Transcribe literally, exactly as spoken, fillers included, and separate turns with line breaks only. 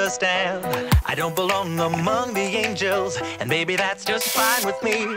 understand. I don't belong among the angels, and maybe that's just fine with me.